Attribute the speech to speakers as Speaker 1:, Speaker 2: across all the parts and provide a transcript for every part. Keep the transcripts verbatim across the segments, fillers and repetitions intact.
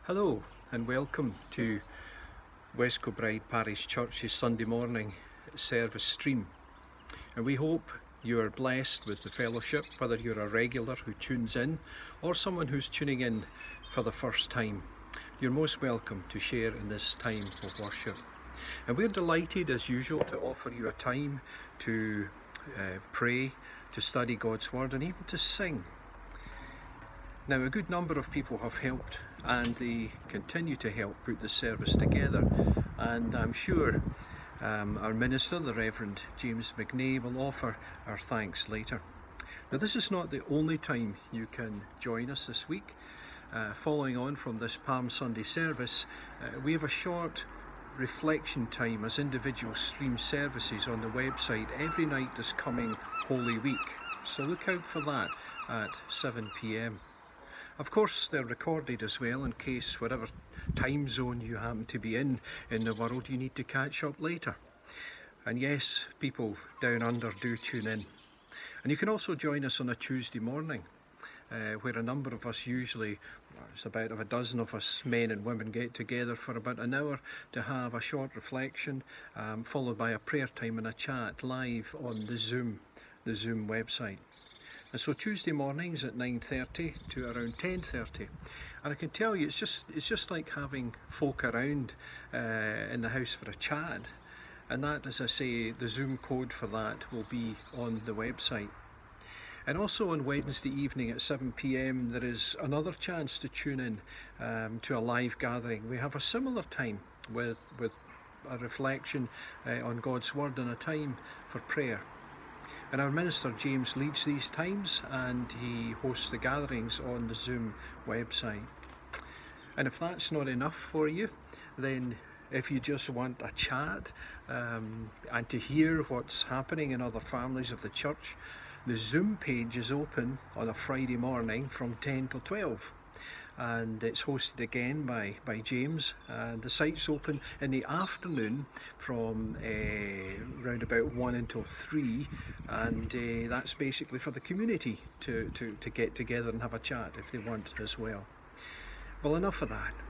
Speaker 1: Hello and welcome to West Kilbride Parish Church's Sunday morning service stream, and we hope you are blessed with the fellowship, whether you're a regular who tunes in or someone who's tuning in for the first time. You're most welcome to share in this time of worship, and we're delighted as usual to offer you a time to uh, pray, to study God's Word and even to sing. Now, a good number of people have helped and they continue to help put the service together, and I'm sure um, our minister, the Reverend James McNay, will offer our thanks later. Now, this is not the only time you can join us this week. Uh, following on from this Palm Sunday service, uh, we have a short reflection time as individual stream services on the website every night this coming Holy Week, so look out for that at seven p m. Of course, they're recorded as well in case whatever time zone you happen to be in in the world you need to catch up later. And yes, people down under do tune in. And you can also join us on a Tuesday morning, uh, where a number of us usually, well, it's about a dozen of us men and women get together for about an hour to have a short reflection, um, followed by a prayer time and a chat live on the Zoom, the Zoom website. And so Tuesday mornings at nine thirty to around ten thirty, and I can tell you it's just it's just like having folk around uh, in the house for a chat, and that, as I say, the Zoom code for that will be on the website. And also on Wednesday evening at seven p m there is another chance to tune in um, to a live gathering. We have a similar time with with a reflection uh, on God's Word and a time for prayer. And our minister James leads these times and he hosts the gatherings on the Zoom website. And if that's not enough for you, then if you just want a chat um, and to hear what's happening in other families of the church, the Zoom page is open on a Friday morning from ten till twelve. And it's hosted again by, by James, and the site's open in the afternoon from uh, round about one until three, and uh, that's basically for the community to, to, to get together and have a chat if they want as well. Well, enough of that.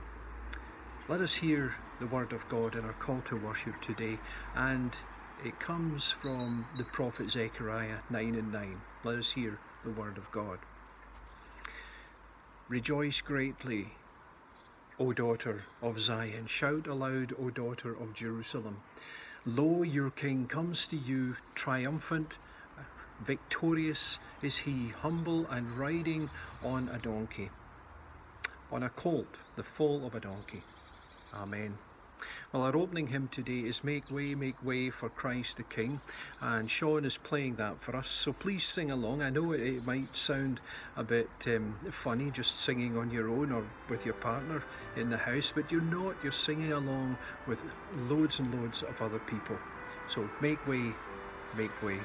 Speaker 1: Let us hear the word of God in our call to worship today, and it comes from the prophet Zechariah nine and nine. Let us hear the word of God. Rejoice greatly, O daughter of Zion. Shout aloud, O daughter of Jerusalem. Lo, your king comes to you, triumphant, victorious is he, humble and riding on a donkey, on a colt, the foal of a donkey. Amen. Well, our opening hymn today is Make Way, Make Way for Christ the King, and Sean is playing that for us, so please sing along. I know it, it might sound a bit um, funny just singing on your own or with your partner in the house, but you're not, you're singing along with loads and loads of other people. So make way, make way.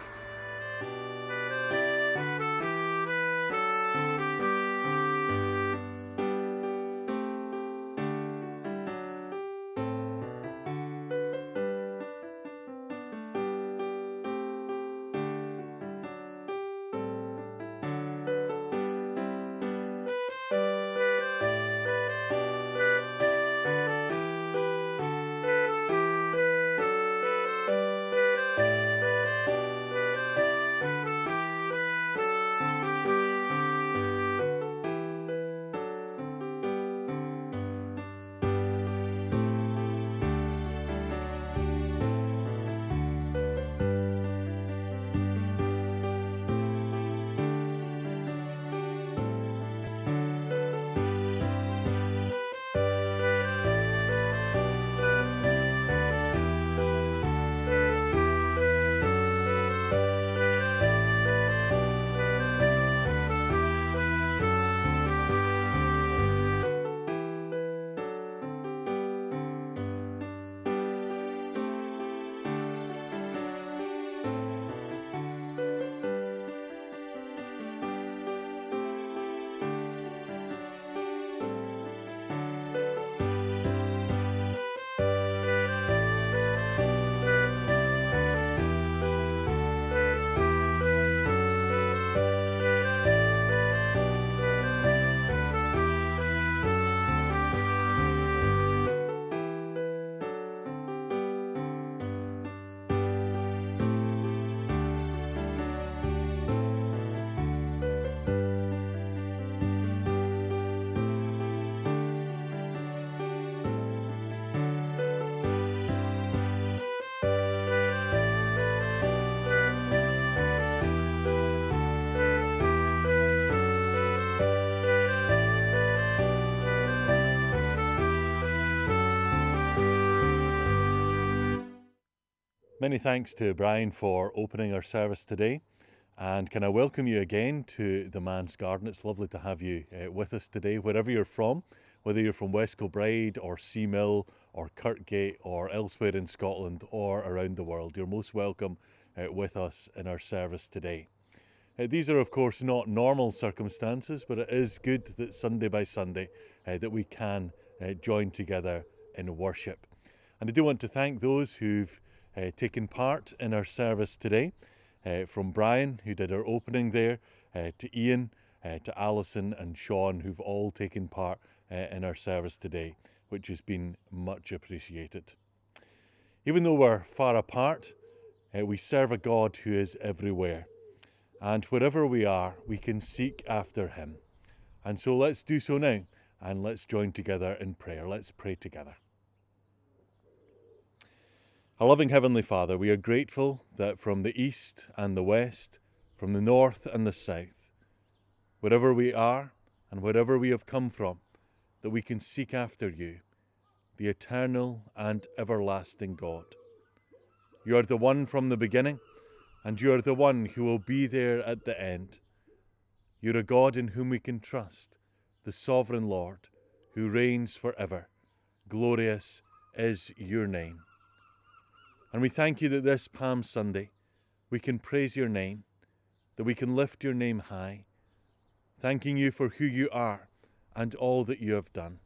Speaker 2: Many thanks to Brian for opening our service today, and can I welcome you again to the Man's Garden. It's lovely to have you uh, with us today, wherever you're from, whether you're from West Kilbride or Seamill or Kirkgate or elsewhere in Scotland or around the world. You're most welcome uh, with us in our service today. Uh, these are of course not normal circumstances, but it is good that Sunday by Sunday uh, that we can uh, join together in worship. And I do want to thank those who've uh, taken part in our service today, uh, from Brian, who did our opening there, uh, to Ian, uh, to Alison and Sean, who've all taken part uh, in our service today, which has been much appreciated. Even though we're far apart, uh, we serve a God who is everywhere. And wherever we are, we can seek after him. And so let's do so now, and let's join together in prayer. Let's pray together. Our loving Heavenly Father, we are grateful that from the east and the west, from the north and the south, wherever we are and wherever we have come from, that we can seek after you, the eternal and everlasting God. You are the one from the beginning, and you are the one who will be there at the end. You're a God in whom we can trust, the sovereign Lord, who reigns forever. Glorious is your name. And we thank you that this Palm Sunday we can praise your name, that we can lift your name high, thanking you for who you are and all that you have done.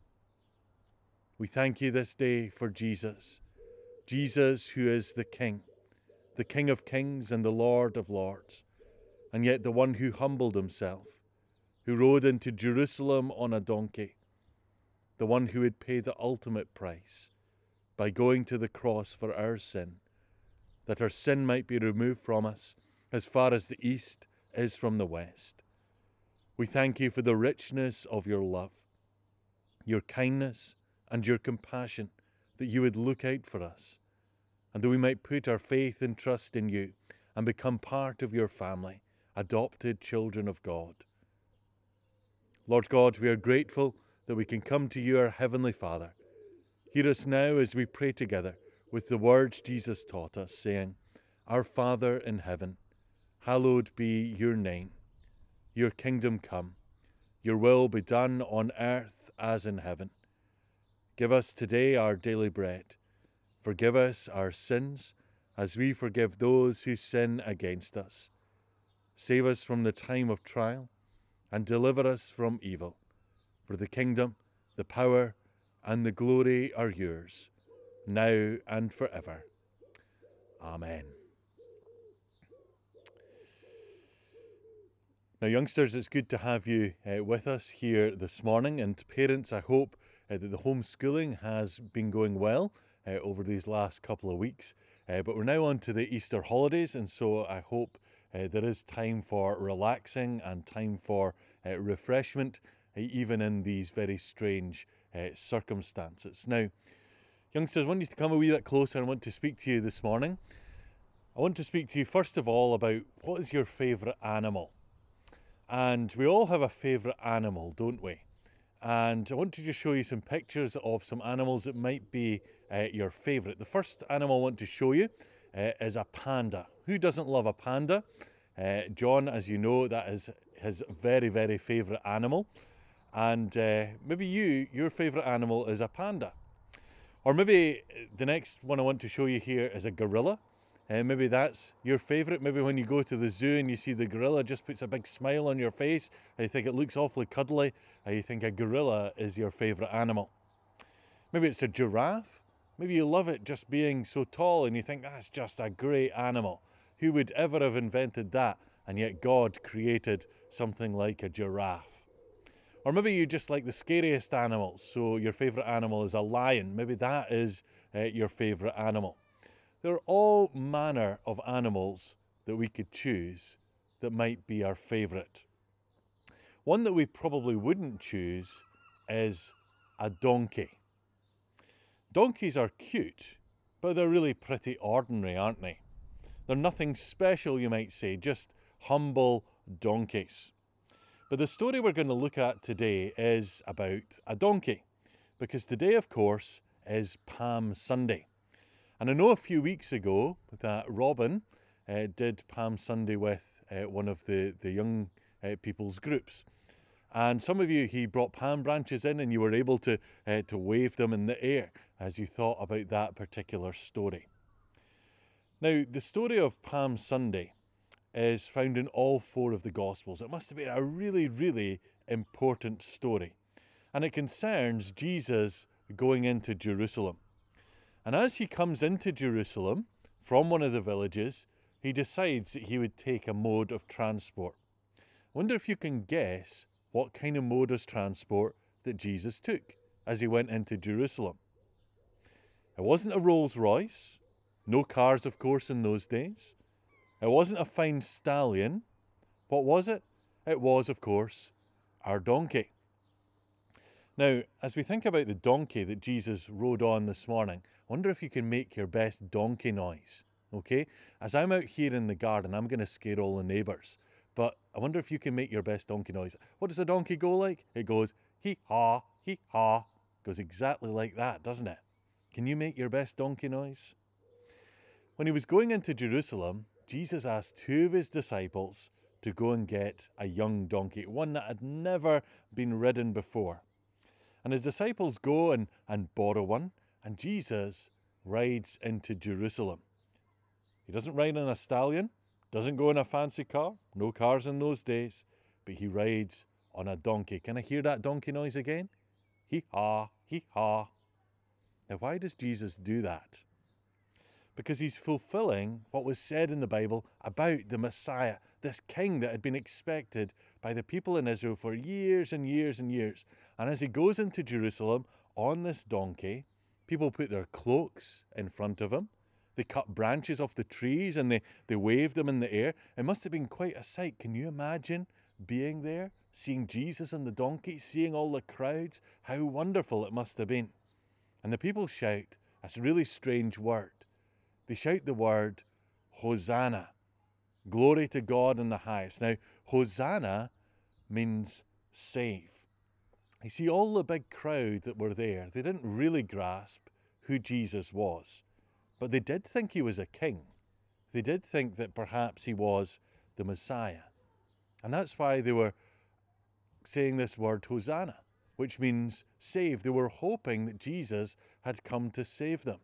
Speaker 2: We thank you this day for Jesus, Jesus who is the King, the King of kings and the Lord of lords, and yet the one who humbled himself, who rode into Jerusalem on a donkey, the one who would pay the ultimate price by going to the cross for our sin, that our sin might be removed from us as far as the east is from the west. We thank you for the richness of your love, your kindness and your compassion, that you would look out for us, and that we might put our faith and trust in you and become part of your family, adopted children of God. Lord God, we are grateful that we can come to you, our Heavenly Father. Hear us now as we pray together with the words Jesus taught us, saying, Our Father in heaven, hallowed be your name. Your kingdom come, your will be done on earth as in heaven. Give us today our daily bread. Forgive us our sins as we forgive those who sin against us. Save us from the time of trial and deliver us from evil. For the kingdom, the power, and the glory are yours, now and forever. Amen. Now, youngsters, it's good to have you uh, with us here this morning, and parents, I hope uh, that the homeschooling has been going well uh, over these last couple of weeks. Uh, but we're now on to the Easter holidays, and so I hope uh, there is time for relaxing and time for uh, refreshment, uh, even in these very strange Uh, circumstances. Now, youngsters, I want you to come a wee bit closer. I want to speak to you this morning. I want to speak to you first of all about what is your favourite animal. And we all have a favourite animal, don't we? And I want to just show you some pictures of some animals that might be uh, your favourite. The first animal I want to show you uh, is a panda. Who doesn't love a panda? Uh, John, as you know, that is his very, very favourite animal. And uh, maybe you, your favourite animal is a panda. Or maybe the next one I want to show you here is a gorilla. Uh, maybe that's your favourite. Maybe when you go to the zoo and you see the gorilla, just puts a big smile on your face, and you think it looks awfully cuddly, and you think a gorilla is your favourite animal. Maybe it's a giraffe. Maybe you love it just being so tall and you think that's just a great animal. Who would ever have invented that? And yet God created something like a giraffe. Or maybe you just like the scariest animals, so your favourite animal is a lion. Maybe that is uh, your favourite animal. There are all manner of animals that we could choose that might be our favourite. One that we probably wouldn't choose is a donkey. Donkeys are cute, but they're really pretty ordinary, aren't they? They're nothing special, you might say, just humble donkeys. But the story we're going to look at today is about a donkey, because today, of course, is Palm Sunday. And I know a few weeks ago that Robin uh, did Palm Sunday with uh, one of the, the young uh, people's groups. And some of you, he brought palm branches in and you were able to, uh, to wave them in the air as you thought about that particular story. Now, the story of Palm Sunday is found in all four of the Gospels. It must have been a really, really important story. And it concerns Jesus going into Jerusalem. And as he comes into Jerusalem from one of the villages, he decides that he would take a mode of transport. I wonder if you can guess what kind of mode of transport that Jesus took as he went into Jerusalem. It wasn't a Rolls Royce, no cars of course in those days. It wasn't a fine stallion. What was it? It was of course our donkey. Now, as we think about the donkey that Jesus rode on this morning, I wonder if you can make your best donkey noise, okay? As I'm out here in the garden, I'm going to scare all the neighbours, but I wonder if you can make your best donkey noise. What does a donkey go like? It goes hee-haw, hee-haw. Goes exactly like that, doesn't it? Can you make your best donkey noise? When he was going into Jerusalem, Jesus asked two of his disciples to go and get a young donkey, one that had never been ridden before. And his disciples go and, and borrow one, and Jesus rides into Jerusalem. He doesn't ride on a stallion, doesn't go in a fancy car, no cars in those days, but he rides on a donkey. Can I hear that donkey noise again? Hee-haw, hee-haw. Now, why does Jesus do that? Because he's fulfilling what was said in the Bible about the Messiah, this king that had been expected by the people in Israel for years and years and years. And as he goes into Jerusalem on this donkey, people put their cloaks in front of him. They cut branches off the trees and they, they waved them in the air. It must have been quite a sight. Can you imagine being there, seeing Jesus on the donkey, seeing all the crowds? How wonderful it must have been. And the people shout a really strange word. They shout the word, Hosanna. Glory to God in the highest. Now, Hosanna means save. You see, all the big crowd that were there, they didn't really grasp who Jesus was. But they did think he was a king. They did think that perhaps he was the Messiah. And that's why they were saying this word, Hosanna, which means save. They were hoping that Jesus had come to save them.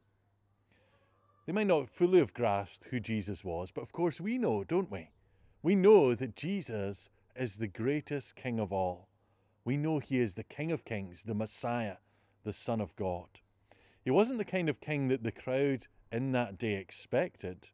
Speaker 2: They might not fully have grasped who Jesus was, but of course we know, don't we? We know that Jesus is the greatest King of all. We know he is the King of Kings, the Messiah, the Son of God. He wasn't the kind of king that the crowd in that day expected,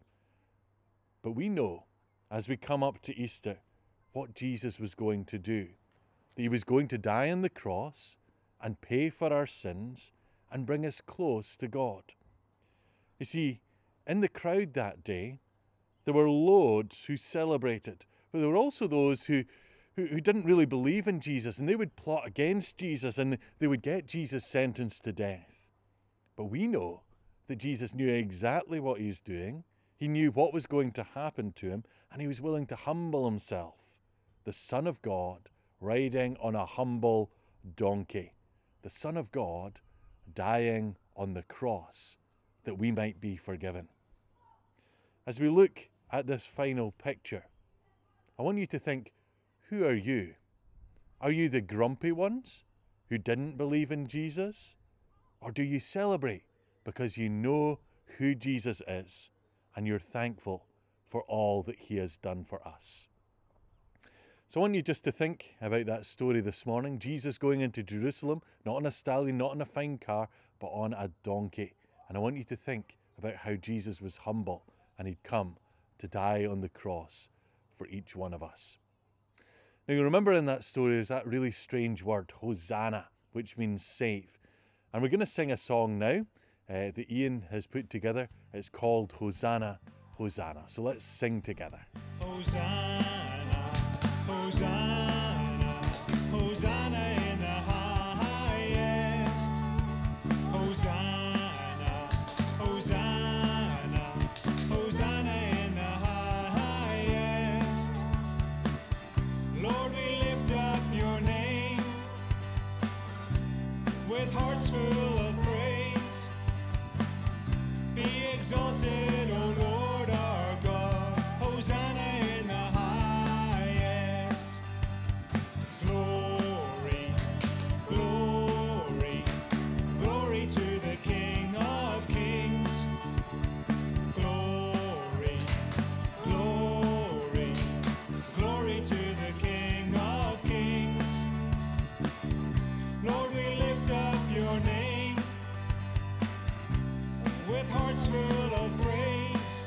Speaker 2: but we know, as we come up to Easter, what Jesus was going to do. That he was going to die on the cross and pay for our sins and bring us close to God. You see, in the crowd that day, there were loads who celebrated, but there were also those who, who, who didn't really believe in Jesus, and they would plot against Jesus, and they would get Jesus sentenced to death. But we know that Jesus knew exactly what he was doing. He knew what was going to happen to him, and he was willing to humble himself, the Son of God, riding on a humble donkey, the Son of God dying on the cross, that we might be forgiven. As we look at this final picture, I want you to think, who are you? Are you the grumpy ones who didn't believe in Jesus? Or do you celebrate because you know who Jesus is and you're thankful for all that he has done for us? So I want you just to think about that story this morning. Jesus going into Jerusalem, not on a stallion, not on a fine car, but on a donkey. And I want you to think about how Jesus was humble and he'd come to die on the cross for each one of us. Now you remember in that story is that really strange word, Hosanna, which means save. And we're going to sing a song now uh, that Ian has put together. It's called Hosanna, Hosanna. So let's sing together.
Speaker 3: Hosanna, Hosanna, Hosanna in the highest. Hosanna, Hosanna, Hosanna in the highest. Lord, we lift up your name with hearts full of praise. Be exalted, O Lord our God. Hosanna in the highest. Glory, glory, glory to the King of Kings. Glory, glory, glory to the King of Kings. Lord, we lift up your name with hearts full of praise.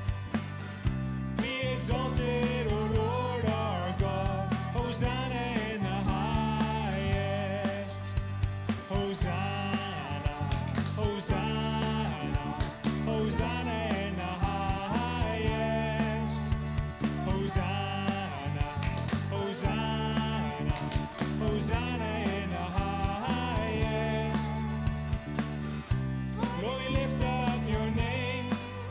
Speaker 3: Be exalted, O Lord our God. Hosanna in the highest. Hosanna, Hosanna, Hosanna in the highest. Hosanna, Hosanna, Hosanna in the highest. Lord, we lift up your name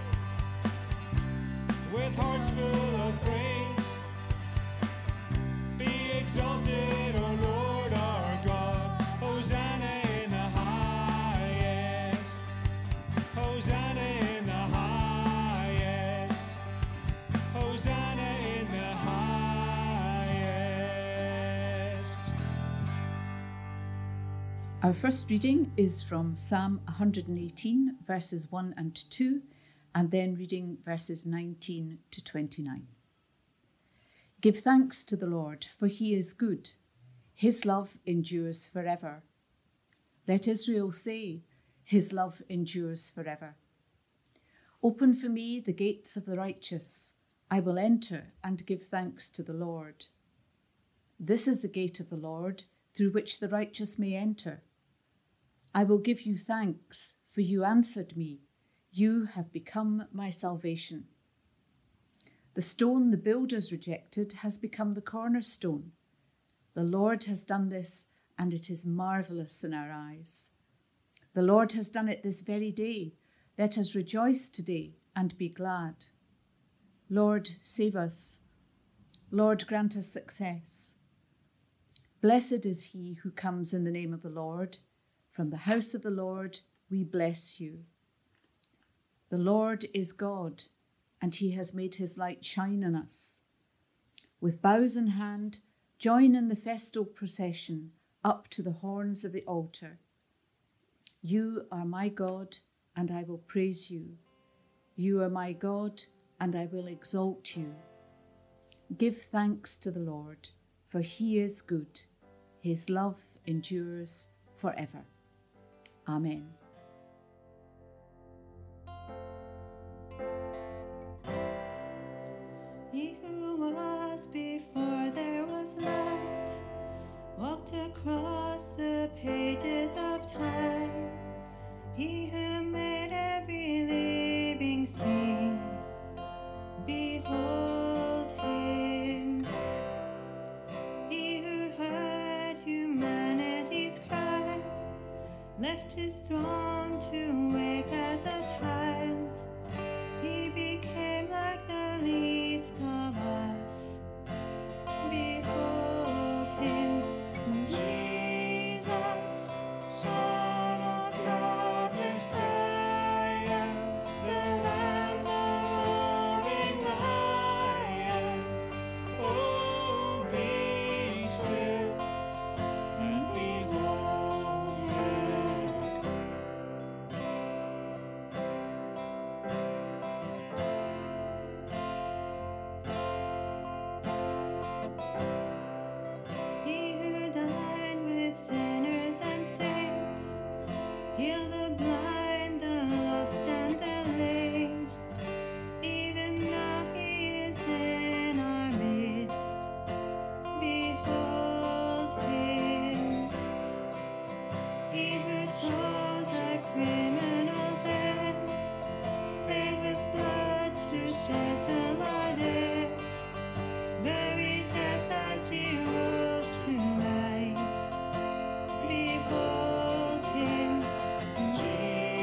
Speaker 3: with hearts full of praise. Be exalted, O Lord our God. Hosanna in the highest. Hosanna in the highest. Hosanna in the highest.
Speaker 4: Our first reading is from Psalm one hundred eighteen, verses one and two, and then reading verses nineteen to twenty-nine. Give thanks to the Lord, for he is good. His love endures forever. Let Israel say, his love endures forever. Open for me the gates of the righteous. I will enter and give thanks to the Lord. This is the gate of the Lord, through which the righteous may enter. I will give you thanks, for you answered me. You have become my salvation. The stone the builders rejected has become the cornerstone. The Lord has done this, and it is marvellous in our eyes. The Lord has done it this very day. Let us rejoice today and be glad. Lord, save us. Lord, grant us success. Blessed is he who comes in the name of the Lord. From the house of the Lord we bless you. The Lord is God, and he has made his light shine on us. With boughs in hand, join in the festal procession up to the horns of the altar. You are my God, and I will praise you. You are my God, and I will exalt you. Give thanks to the Lord, for he is good. His love endures forever. Amen.
Speaker 5: He who was before there was light walked across the pages of time. He who made every living thing, behold him. He who heard humanity's cry, left his throne to wake as a child. He became like the least of us. Behold him, Jesus, Son of God, Messiah, the Lamb, the roaring lion. Oh, be still and behold him. He who dined with sinners and saints, healed the blind, the lost, and the lame. Even now he is in our midst. Behold him. He who chose a criminal's end, paid with blood to settle our debt, buried death as he rose to life. Behold him, Jesus.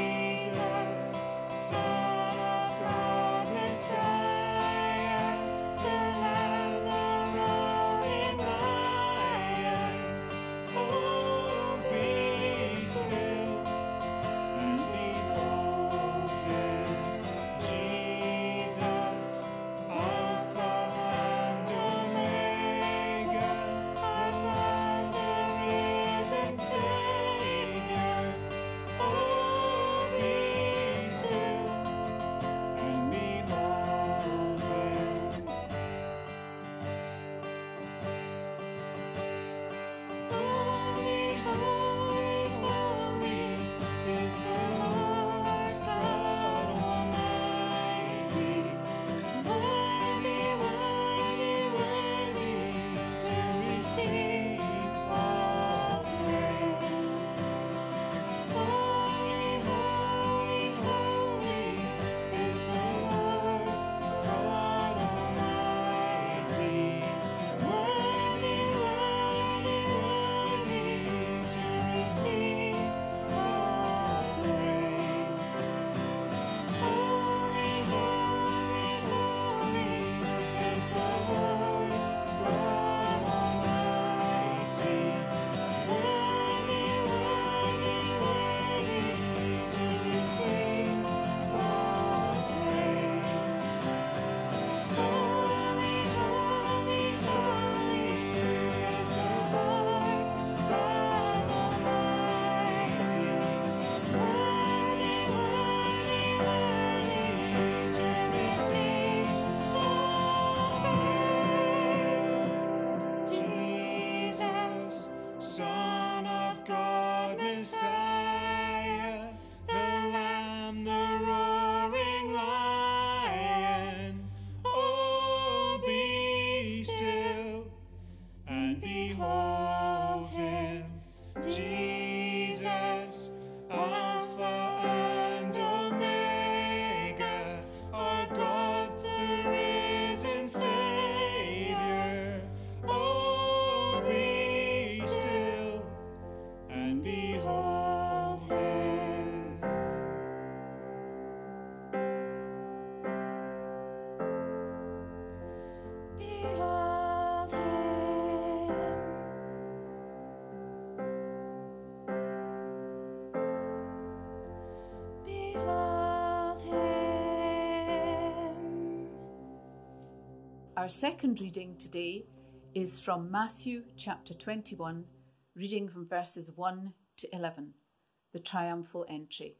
Speaker 4: Our second reading today is from Matthew chapter twenty-one, reading from verses one to eleven, the triumphal entry.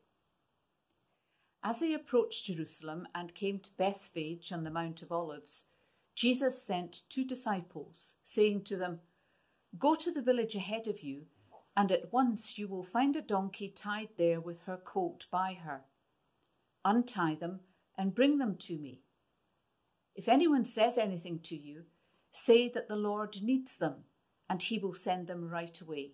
Speaker 4: As they approached Jerusalem and came to Bethphage on the Mount of Olives, Jesus sent two disciples, saying to them, "Go to the village ahead of you, and at once you will find a donkey tied there with her colt by her. Untie them and bring them to me. If anyone says anything to you, say that the Lord needs them, and he will send them right away."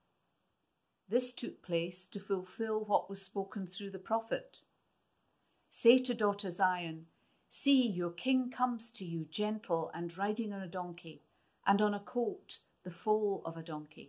Speaker 4: This took place to fulfill what was spoken through the prophet. "Say to daughter Zion, see, your king comes to you gentle and riding on a donkey, and on a colt, the foal of a donkey."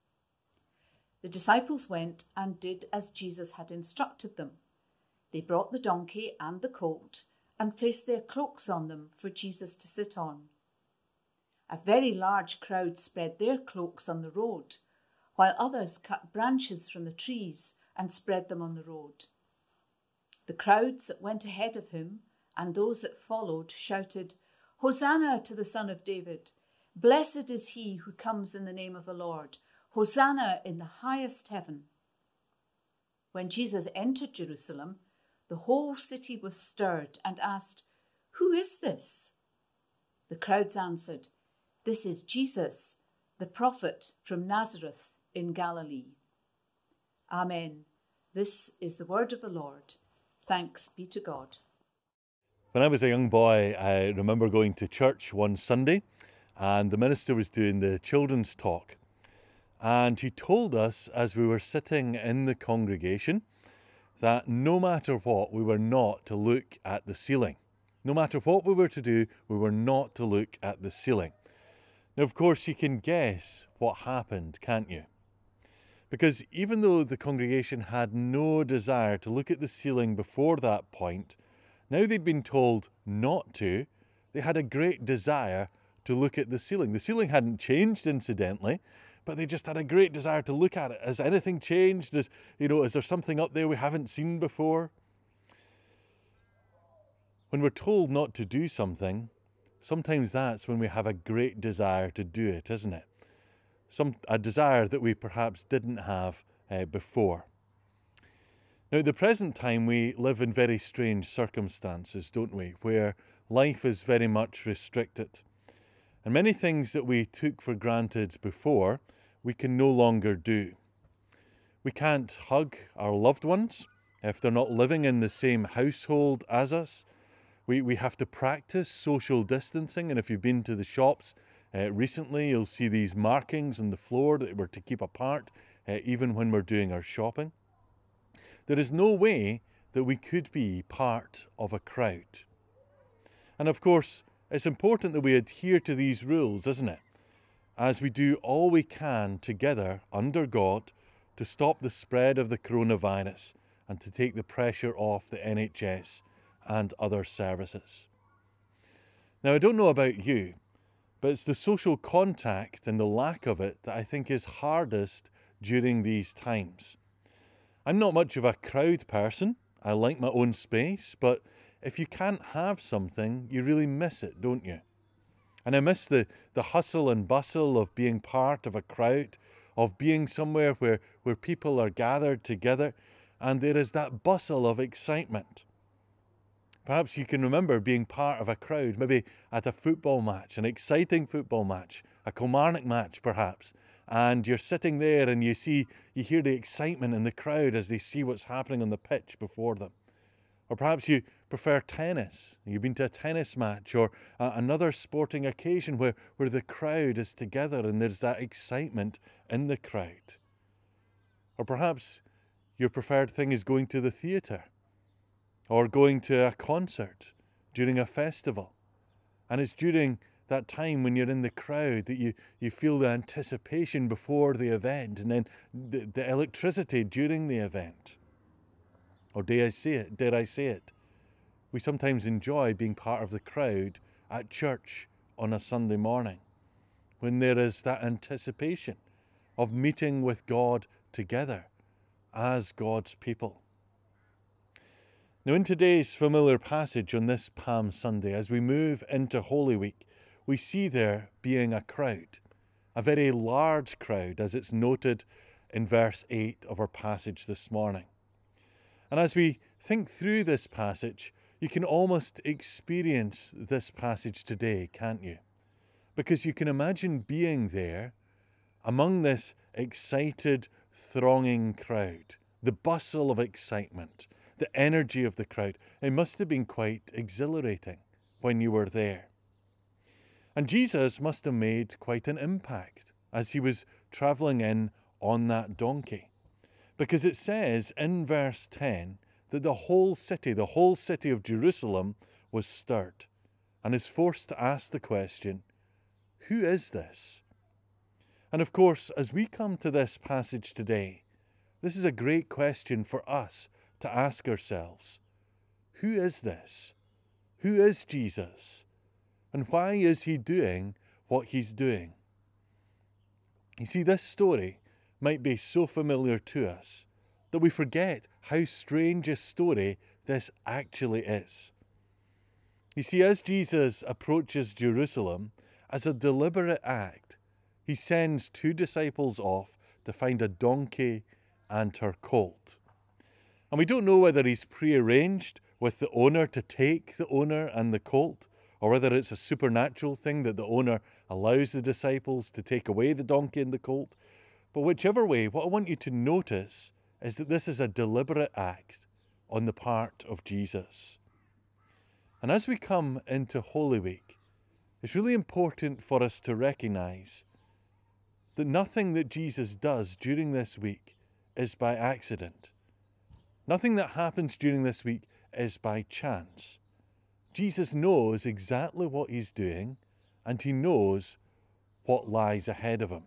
Speaker 4: The disciples went and did as Jesus had instructed them. They brought the donkey and the colt and placed their cloaks on them for Jesus to sit on. A very large crowd spread their cloaks on the road, while others cut branches from the trees and spread them on the road. The crowds that went ahead of him and those that followed shouted, "Hosanna to the Son of David! Blessed is he who comes in the name of the Lord! Hosanna in the highest heaven!" When Jesus entered Jerusalem, the whole city was stirred and asked, "Who is this?" The crowds answered, "This is Jesus, the prophet from Nazareth in Galilee." Amen. This is the word of the Lord. Thanks be to God.
Speaker 2: When I was a young boy, I remember going to church one Sunday, and the minister was doing the children's talk. And he told us as we were sitting in the congregation that no matter what, we were not to look at the ceiling. No matter what we were to do, we were not to look at the ceiling. Now, of course, you can guess what happened, can't you? Because even though the congregation had no desire to look at the ceiling before that point, now they'd been told not to, they had a great desire to look at the ceiling. The ceiling hadn't changed, incidentally, but they just had a great desire to look at it. Has anything changed? Is, you know, is there something up there we haven't seen before? When we're told not to do something, sometimes that's when we have a great desire to do it, isn't it? Some, a desire that we perhaps didn't have uh, before. Now, at the present time, we live in very strange circumstances, don't we? Where life is very much restricted. And many things that we took for granted before, we can no longer do. We can't hug our loved ones if they're not living in the same household as us. We, we have to practice social distancing, and if you've been to the shops uh, recently, you'll see these markings on the floor that we're to keep apart, uh, even when we're doing our shopping. There is no way that we could be part of a crowd. And of course, it's important that we adhere to these rules, isn't it? As we do all we can together under God to stop the spread of the coronavirus and to take the pressure off the N H S and other services. Now, I don't know about you, but it's the social contact and the lack of it that I think is hardest during these times. I'm not much of a crowd person. I like my own space, but if you can't have something, you really miss it, don't you? And I miss the, the hustle and bustle of being part of a crowd, of being somewhere where, where people are gathered together, and there is that bustle of excitement. Perhaps you can remember being part of a crowd, maybe at a football match, an exciting football match, a Kilmarnock match perhaps, and you're sitting there and you see, you hear the excitement in the crowd as they see what's happening on the pitch before them. Or perhaps you prefer tennis. You've been to a tennis match or uh, another sporting occasion where, where the crowd is together and there's that excitement in the crowd. Or perhaps your preferred thing is going to the theatre or going to a concert during a festival. And it's during that time when you're in the crowd that you, you feel the anticipation before the event and then the, the electricity during the event. Or dare I say it, dare I say it, we sometimes enjoy being part of the crowd at church on a Sunday morning when there is that anticipation of meeting with God together as God's people. Now, in today's familiar passage on this Palm Sunday, as we move into Holy Week, we see there being a crowd, a very large crowd, as it's noted in verse eight of our passage this morning. And as we think through this passage, you can almost experience this passage today, can't you? Because you can imagine being there among this excited, thronging crowd, the bustle of excitement, the energy of the crowd. It must have been quite exhilarating when you were there. And Jesus must have made quite an impact as he was travelling in on that donkey. Because it says in verse ten that the whole city, the whole city of Jerusalem was stirred and is forced to ask the question, who is this? And of course, as we come to this passage today, this is a great question for us to ask ourselves. Who is this? Who is Jesus? And why is he doing what he's doing? You see, this story might be so familiar to us that we forget how strange a story this actually is. You see, as Jesus approaches Jerusalem, as a deliberate act, he sends two disciples off to find a donkey and her colt. And we don't know whether he's prearranged with the owner to take the owner and the colt, or whether it's a supernatural thing that the owner allows the disciples to take away the donkey and the colt. But whichever way, what I want you to notice is that this is a deliberate act on the part of Jesus. And as we come into Holy Week, it's really important for us to recognize that nothing that Jesus does during this week is by accident. Nothing that happens during this week is by chance. Jesus knows exactly what he's doing, and he knows what lies ahead of him.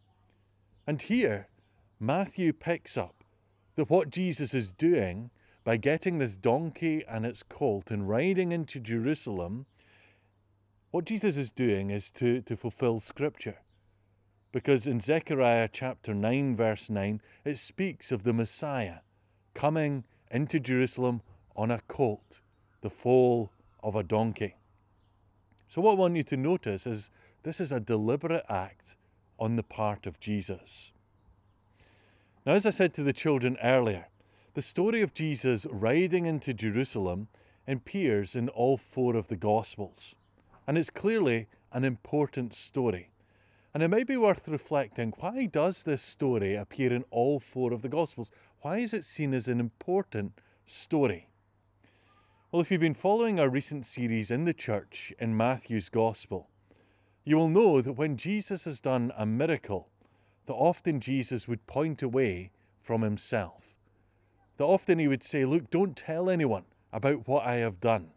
Speaker 2: And here, Matthew picks up that what Jesus is doing by getting this donkey and its colt and riding into Jerusalem, what Jesus is doing is to, to fulfill Scripture. Because in Zechariah chapter nine, verse nine, it speaks of the Messiah coming into Jerusalem on a colt, the foal of a donkey. So what I want you to notice is this is a deliberate act on the part of Jesus. Now, as I said to the children earlier, the story of Jesus riding into Jerusalem appears in all four of the Gospels. And it's clearly an important story. And it might be worth reflecting, why does this story appear in all four of the Gospels? Why is it seen as an important story? Well, if you've been following our recent series in the church in Matthew's Gospel, you will know that when Jesus has done a miracle, that often Jesus would point away from himself. That often he would say, look, don't tell anyone about what I have done.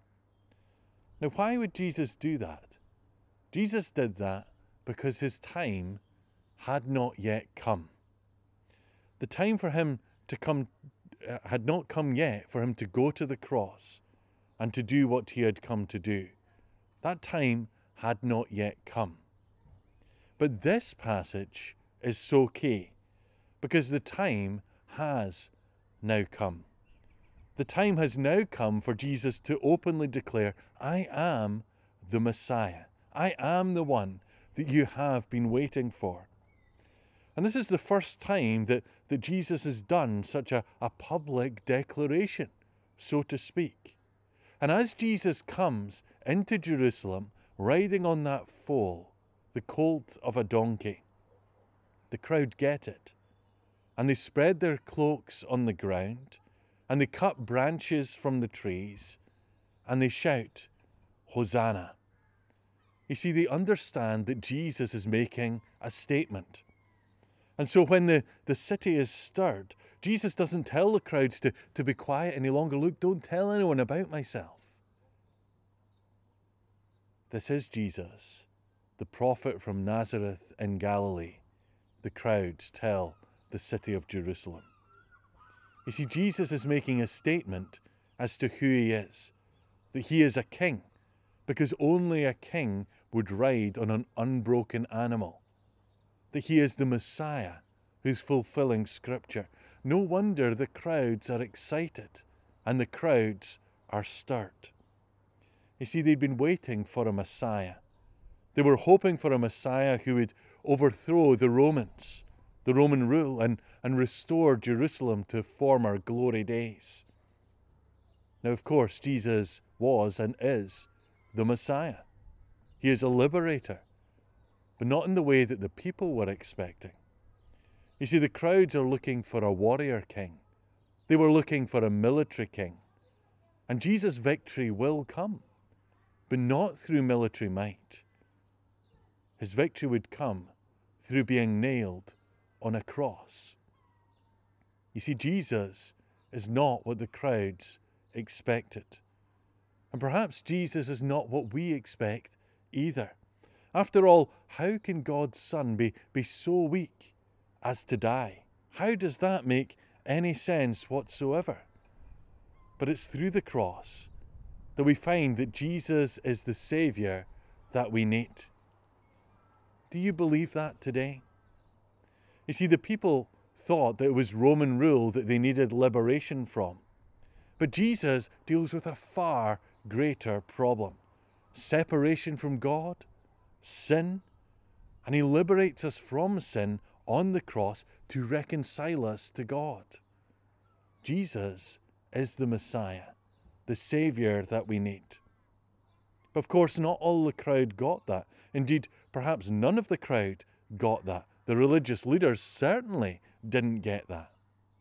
Speaker 2: Now, why would Jesus do that? Jesus did that because his time had not yet come. The time for him to come uh, had not come yet for him to go to the cross and to do what he had come to do. That time had not yet come. But this passage is so key because the time has now come. The time has now come for Jesus to openly declare, I am the Messiah. I am the one that you have been waiting for. And this is the first time that, that Jesus has done such a, a public declaration, so to speak. And as Jesus comes into Jerusalem, riding on that foal, the colt of a donkey, the crowd get it. And they spread their cloaks on the ground, and they cut branches from the trees, and they shout, Hosanna. You see, they understand that Jesus is making a statement. And so when the, the city is stirred, Jesus doesn't tell the crowds to, to be quiet any longer. Look, don't tell anyone about myself. This is Jesus, the prophet from Nazareth in Galilee. The crowds tell the city of Jerusalem. You see, Jesus is making a statement as to who he is, that he is a king, because only a king would ride on an unbroken animal, that he is the Messiah who's fulfilling Scripture. No wonder the crowds are excited and the crowds are stirred. You see, they'd been waiting for a Messiah. They were hoping for a Messiah who would overthrow the Romans, the Roman rule, and, and restore Jerusalem to former glory days. Now, of course, Jesus was and is the Messiah. He is a liberator, but not in the way that the people were expecting. You see, the crowds are looking for a warrior king. They were looking for a military king. And Jesus' victory will come, but not through military might. His victory would come through being nailed on a cross. You see, Jesus is not what the crowds expected. And perhaps Jesus is not what we expect either. After all, how can God's Son be, be so weak as to die? How does that make any sense whatsoever? But it's through the cross that we find that Jesus is the Saviour that we need. Do you believe that today? You see, the people thought that it was Roman rule that they needed liberation from. But Jesus deals with a far greater problem: separation from God, sin, and he liberates us from sin on the cross to reconcile us to God. Jesus is the Messiah, the Saviour that we need. But of course, not all the crowd got that. Indeed, perhaps none of the crowd got that. The religious leaders certainly didn't get that.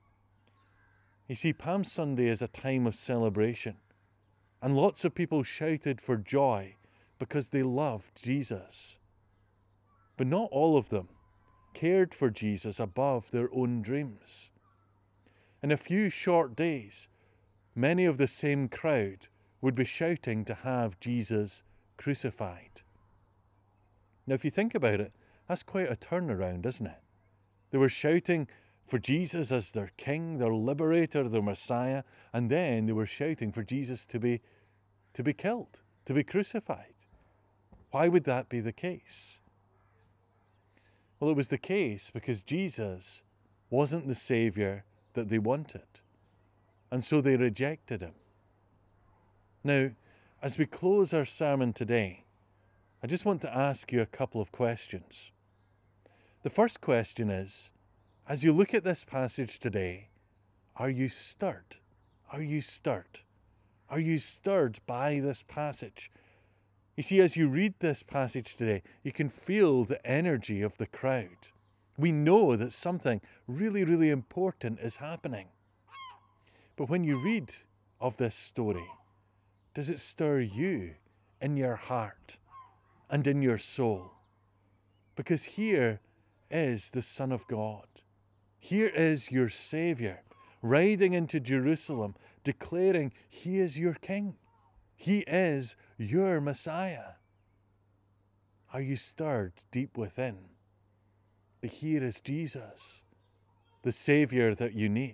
Speaker 2: You see, Palm Sunday is a time of celebration, and lots of people shouted for joy because they loved Jesus. But not all of them cared for Jesus above their own dreams. In a few short days, many of the same crowd would be shouting to have Jesus crucified. Now, if you think about it, that's quite a turnaround, isn't it? They were shouting for Jesus as their king, their liberator, their Messiah, and then they were shouting for Jesus to be, to be killed, to be crucified. Why would that be the case? Well, it was the case because Jesus wasn't the Saviour that they wanted, and so they rejected him. Now, as we close our sermon today, I just want to ask you a couple of questions. The first question is, as you look at this passage today, are you stirred? Are you stirred? Are you stirred by this passage? You see, as you read this passage today, you can feel the energy of the crowd. We know that something really, really important is happening. But when you read of this story, does it stir you in your heart and in your soul? Because here is the Son of God. Here is your Saviour, riding into Jerusalem, declaring he is your King. He is your Messiah. Are you stirred deep within? That here is Jesus, the Saviour that you need.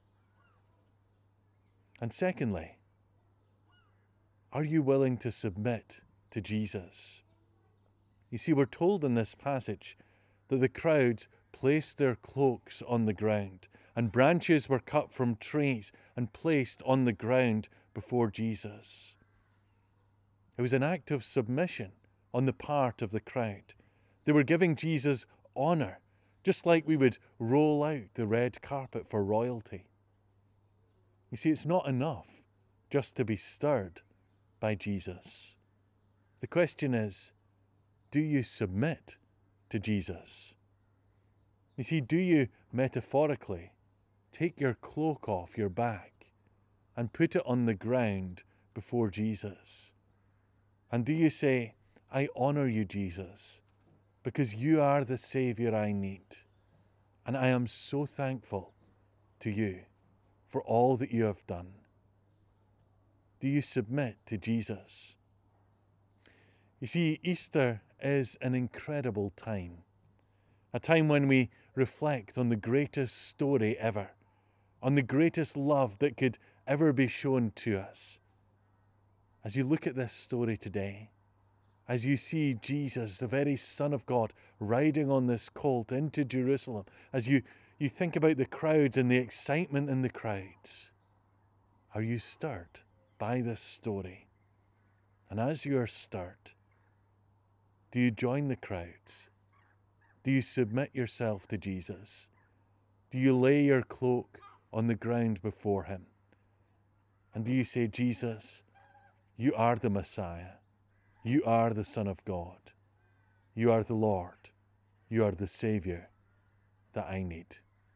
Speaker 2: And secondly, are you willing to submit to Jesus? You see, we're told in this passage that the crowds placed their cloaks on the ground, and branches were cut from trees and placed on the ground before Jesus. It was an act of submission on the part of the crowd. They were giving Jesus honour, just like we would roll out the red carpet for royalty. You see, it's not enough just to be stirred by Jesus. The question is, do you submit to Jesus? You see, do you metaphorically take your cloak off your back and put it on the ground before Jesus? And do you say, I honour you, Jesus, because you are the Saviour I need, and I am so thankful to you for all that you have done? Do you submit to Jesus? You see, Easter is an incredible time, a time when we reflect on the greatest story ever, on the greatest love that could ever be shown to us. As you look at this story today, as you see Jesus, the very Son of God, riding on this colt into Jerusalem, as you, you think about the crowds and the excitement in the crowds, are you stirred by this story? And as you are stirred, Do you join the crowds? Do you submit yourself to Jesus? Do you lay your cloak on the ground before him? And do you say, Jesus, you are the Messiah. You are the Son of God. You are the Lord. You are the Saviour that I need.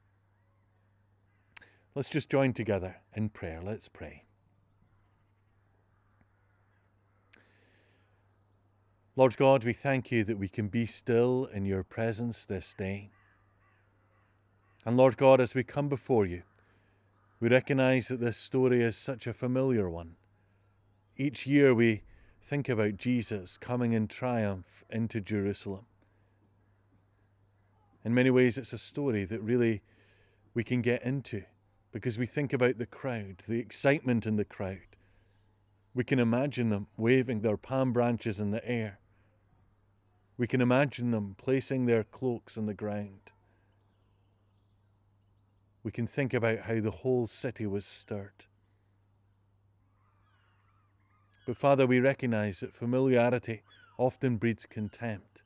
Speaker 2: Let's just join together in prayer. Let's pray. Lord God, we thank you that we can be still in your presence this day. And Lord God, as we come before you, we recognize that this story is such a familiar one. Each year we think about Jesus coming in triumph into Jerusalem. In many ways, it's a story that really we can get into because we think about the crowd, the excitement in the crowd. We can imagine them waving their palm branches in the air. We can imagine them placing their cloaks on the ground. We can think about how the whole city was stirred. But Father, we recognize that familiarity often breeds contempt.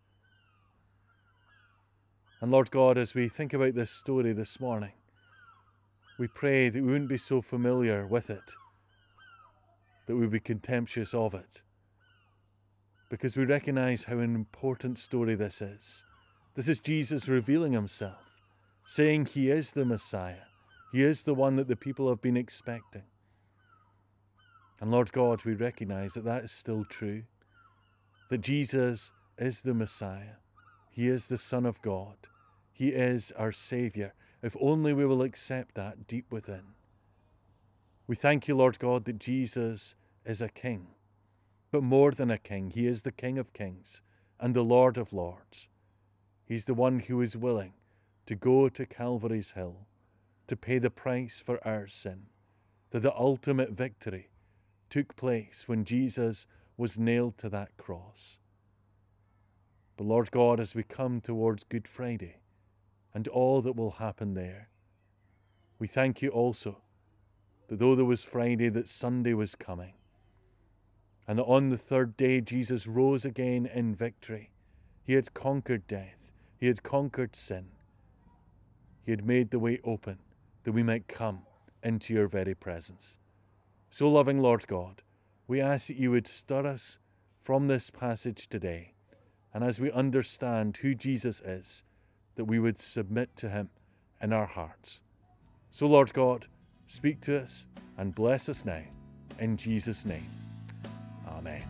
Speaker 2: And Lord God, as we think about this story this morning, we pray that we wouldn't be so familiar with it, that we would be contemptuous of it, because we recognize how an important story this is. This is Jesus revealing himself, saying he is the Messiah. He is the one that the people have been expecting. And Lord God, we recognize that that is still true, that Jesus is the Messiah. He is the Son of God. He is our Saviour, if only we will accept that deep within. We thank you, Lord God, that Jesus is a King. But more than a king, he is the King of kings and the Lord of lords. He's the one who is willing to go to Calvary's hill to pay the price for our sin, that the ultimate victory took place when Jesus was nailed to that cross. But Lord God, as we come towards Good Friday and all that will happen there, we thank you also that though there was Friday, that Sunday was coming. And that on the third day, Jesus rose again in victory. He had conquered death. He had conquered sin. He had made the way open that we might come into your very presence. So loving Lord God, we ask that you would stir us from this passage today. And as we understand who Jesus is, that we would submit to him in our hearts. So Lord God, speak to us and bless us now. In Jesus' name. Amen.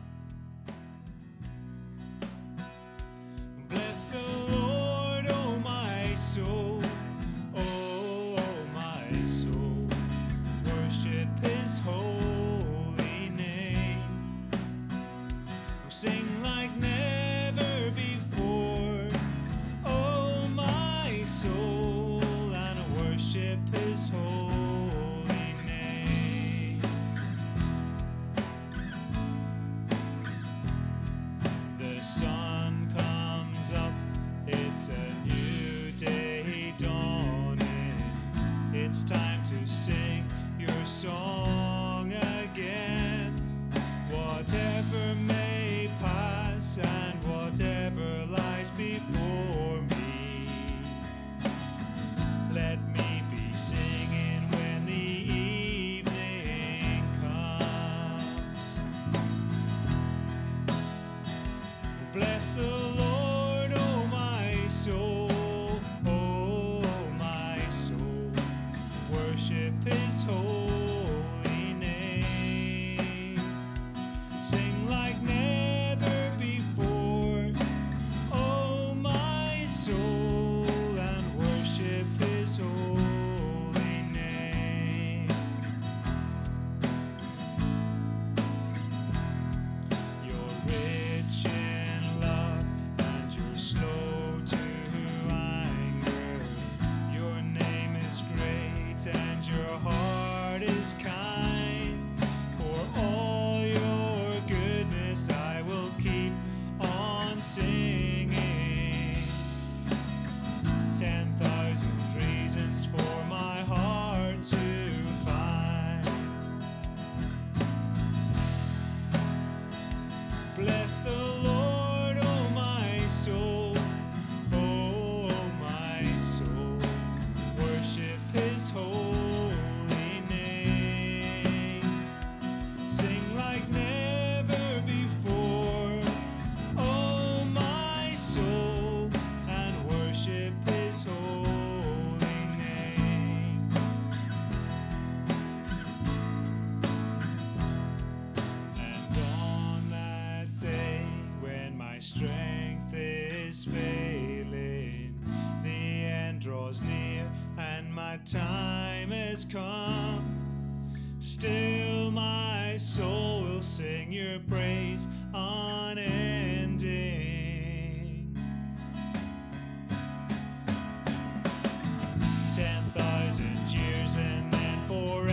Speaker 3: Bless the Lord, oh my soul, oh my soul, worship his holy name. Sing like never before, oh my soul, and worship his holy name. The sun comes up, it's a new day dawning. It's time to sing your song again. Whatever may pass and whatever lies before me, let me be singing when the evening comes. Bless the Lord, oh my soul, oh my soul, worship his holy name. Sing like never before, oh my soul, and worship his holy name. You're rich in love and you're slow to anger. Your name is great and your heart is kind. For all your goodness I will keep on singing. Ten thousand reasons for my heart to find. Bless the Lord, oh my that time has come. Still my soul will sing your praise unending. Ten thousand years and then forevermore.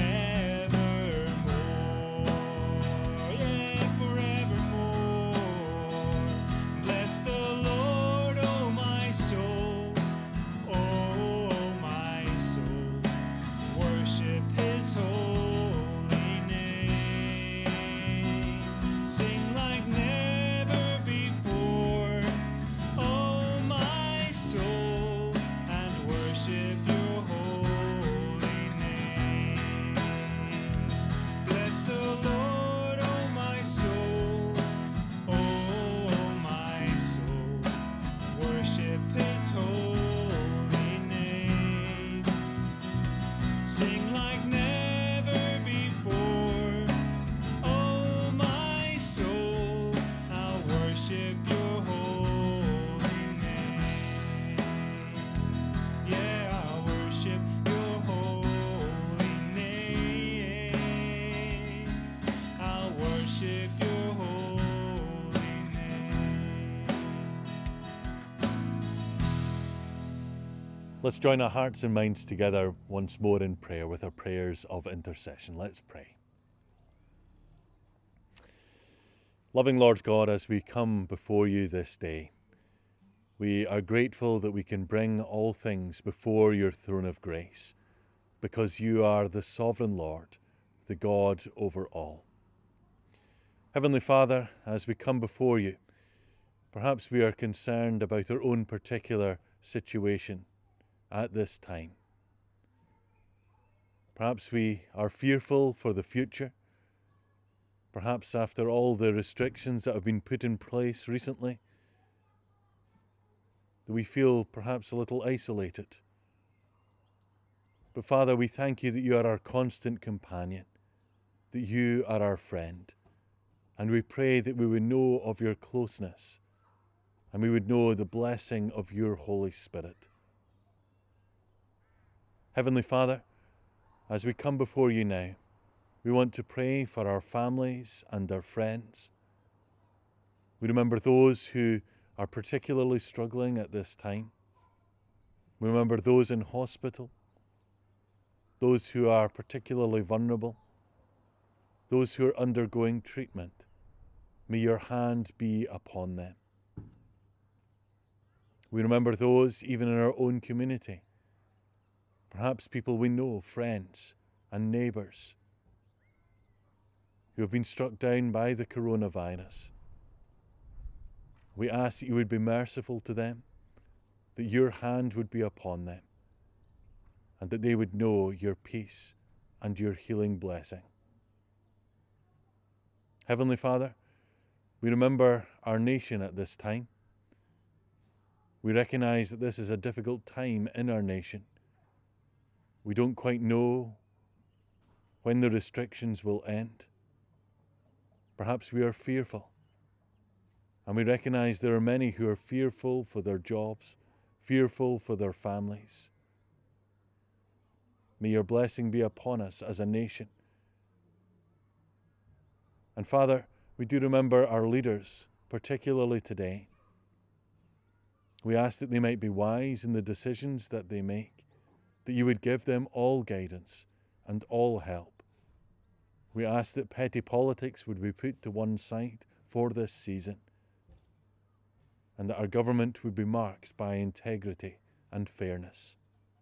Speaker 3: Yeah, forevermore. Bless the Lord, oh my soul. Oh, my soul. Worship his holy name. Sing like never before. Oh, my soul. And worship your holy name. Bless the Lord, oh, my soul. Oh, my soul. Worship his holy name. Sing like never before. Oh, my soul, I'll worship your holy name. Yeah, I'll worship your holy name. I'll worship your holy name.
Speaker 2: Let's join our hearts and minds together once more in prayer with our prayers of intercession. Let's pray. Loving Lord God, as we come before you this day, we are grateful that we can bring all things before your throne of grace, because you are the sovereign Lord, the God over all. Heavenly Father, as we come before you, perhaps we are concerned about our own particular situation at this time. Perhaps we are fearful for the future. Perhaps after all the restrictions that have been put in place recently, that we feel perhaps a little isolated. But Father, we thank you that you are our constant companion, that you are our friend, and we pray that we would know of your closeness and we would know the blessing of your Holy Spirit. Heavenly Father, as we come before you now, we want to pray for our families and our friends. We remember those who are particularly struggling at this time. We remember those in hospital, those who are particularly vulnerable, those who are undergoing treatment. May your hand be upon them. We remember those even in our own community, perhaps people we know, friends and neighbours, who have been struck down by the coronavirus. We ask that you would be merciful to them, that your hand would be upon them, and that they would know your peace and your healing blessing. Heavenly Father, we remember our nation at this time. We recognise that this is a difficult time in our nation. We don't quite know when the restrictions will end. Perhaps we are fearful. And we recognise there are many who are fearful for their jobs, fearful for their families. May your blessing be upon us as a nation. And Father, we do remember our leaders, particularly today. We ask that they might be wise in the decisions that they make, that you would give them all guidance and all help. We ask that petty politics would be put to one side for this season, and that our government would be marked by integrity and fairness.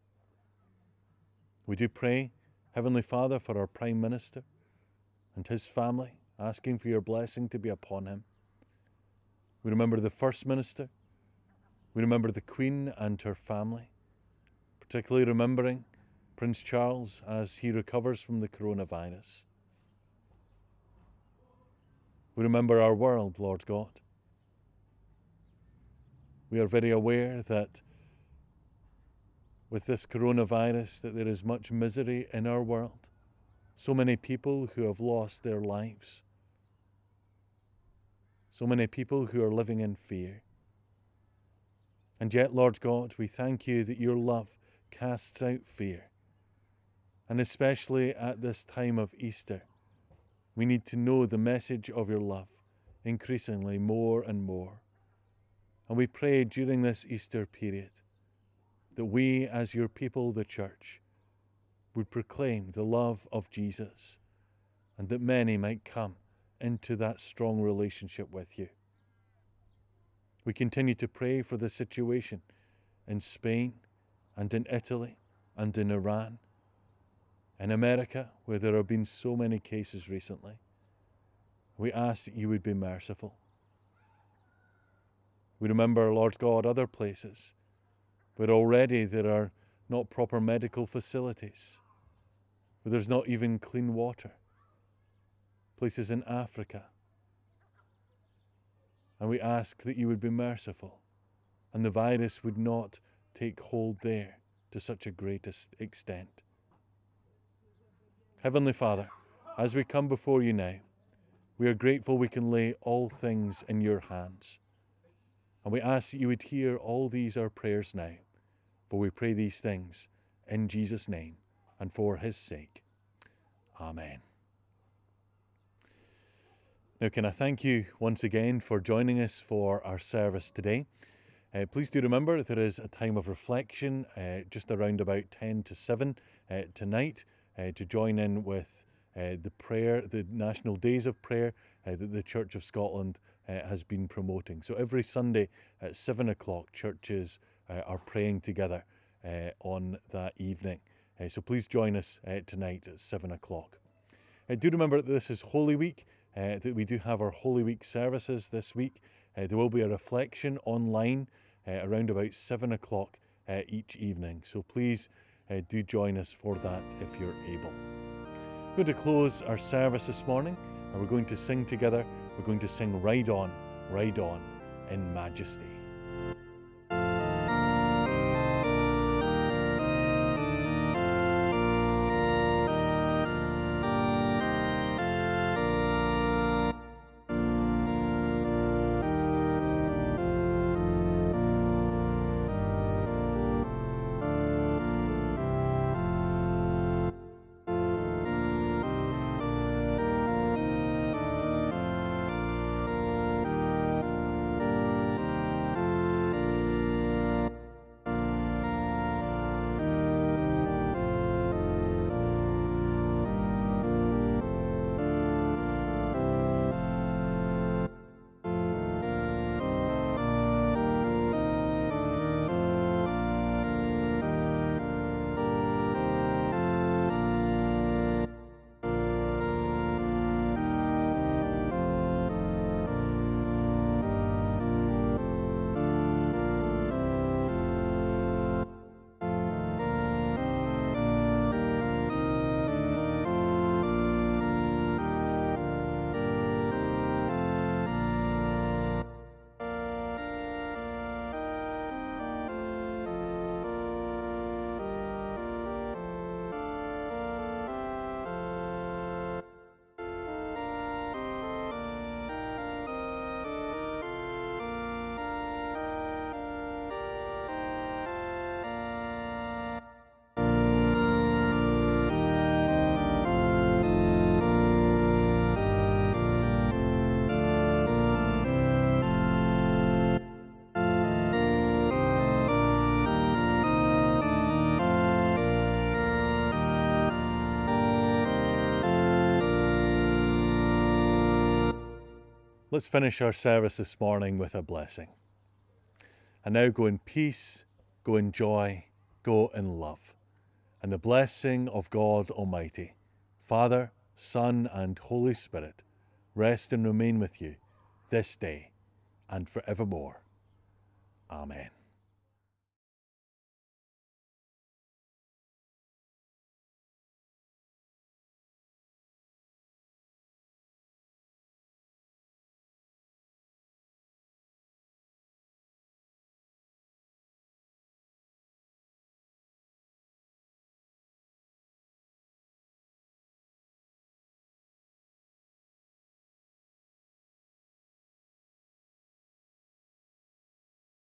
Speaker 2: We do pray, Heavenly Father, for our Prime Minister and his family, asking for your blessing to be upon him. We remember the First Minister. We remember the Queen and her family, particularly remembering Prince Charles as he recovers from the coronavirus. We remember our world, Lord God. We are very aware that with this coronavirus that there is much misery in our world. So many people who have lost their lives. So many people who are living in fear. And yet, Lord God, we thank you that your love casts out fear. And especially at this time of Easter, we need to know the message of your love increasingly more and more. And we pray during this Easter period that we, as your people, the church, would proclaim the love of Jesus, and that many might come into that strong relationship with you. We continue to pray for the situation in Spain and in Italy and in Iran, in America, where there have been so many cases recently. We ask that you would be merciful. We remember, Lord God, other places where already there are not proper medical facilities, where there's not even clean water. Places in Africa. And we ask that you would be merciful and the virus would not take hold there to such a great extent. Heavenly Father, as we come before you now, we are grateful we can lay all things in your hands. And we ask that you would hear all these our prayers now, for we pray these things in Jesus' name and for his sake. Amen. Now, can I thank you once again for joining us for our service today. Uh, please do remember there is a time of reflection uh, just around about ten to seven uh, tonight uh, to join in with uh, the prayer, the National Days of Prayer uh, that the Church of Scotland uh, has been promoting. So every Sunday at seven o'clock, churches uh, are praying together uh, on that evening. Uh, so please join us uh, tonight at seven o'clock. Uh, do remember that this is Holy Week, uh, that we do have our Holy Week services this week. Uh, there will be a reflection online uh, around about seven o'clock uh, each evening. So please uh, do join us for that if you're able. We're going to close our service this morning and we're going to sing together. We're going to sing Ride On, Ride On in Majesty. Let's finish our service this morning with a blessing. And now go in peace, go in joy, go in love. And the blessing of God Almighty, Father, Son, and Holy Spirit, rest and remain with you this day and forevermore. Amen.